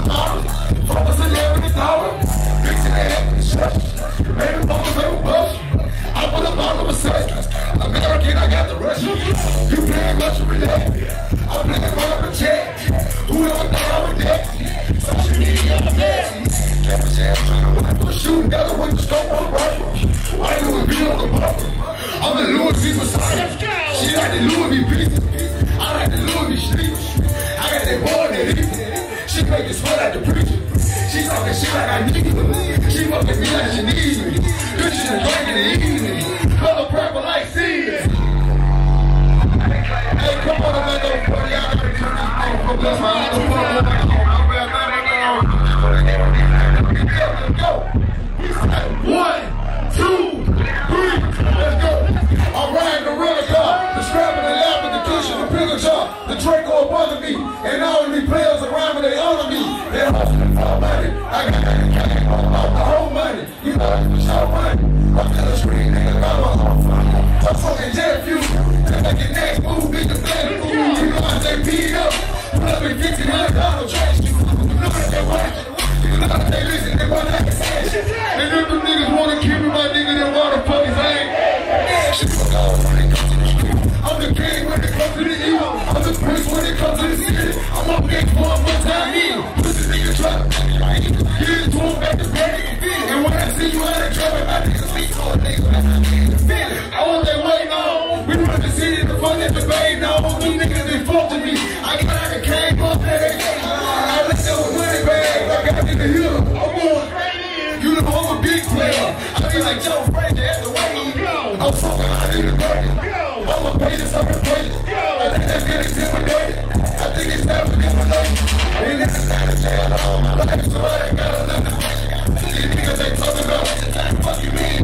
model. Focus on every dollar. Fixing that in the shop. Maybe focus on the bus. I put up all of a set. American, I got the Russian. You playing Russian roulette. I'm playing run up a check. Whoever thought I was dead. Social media, I'm nasty. Cameras ass. I'm shooting down with the scope on the rifle. I do a video on the buffer. I'm in Louis V. Messiah. She like the Louis V. pieces. I like the Louis V. streets. I got that boy that eat. She make it sweat like the preacher. She talking shit like I need her. She fucking me like she needs me. Bitches and drinking and eating me. Color purple like seeds. Hey, come on, I'm not gonna party. I gotta turn this thing from bless my other phone. Let's go. 1, 2, 3. Let's go. I'm riding the rental car. The strap in the lap with the cushion, the pickle jar. The Draco up under me. And all of these players around me, they honor me. They're hustling for money. I got the whole money. You know, it's all money. I'm to the screen, nigga. I'm fucking jet fuel. Like your next move, beat the black food. You know I say beat up. Put up in $1,500 trash. You know that they watch. You know that they listen. They want that cash. And if them niggas wanna kill me, my nigga, then why the fuck is I ain't? Shit fuck all when it comes to the street. I'm the king when it comes to the evil. I'm the prince when it comes to the city. I'm up next for one time in. Pussy nigga drop. Get into him back to back. And when I see you out of trouble, my niggas speak to a nigga. I want that weight on. We run the city, the fuck that debate now. These niggas they fuck to me. I got like a cane up there. I let them with money bags. I got in the hill. I'm going crazy. You know I'm a big player. I feel like Joe Frazier at the way. I'm fucking out in the garden. I'm a patient, I'm a patient. I think that's getting intimidated. I think it's time for intimidation. Ain't that the jail on my life, so I ain't got another question. These niggas ain't talking about what the time fuck you mean.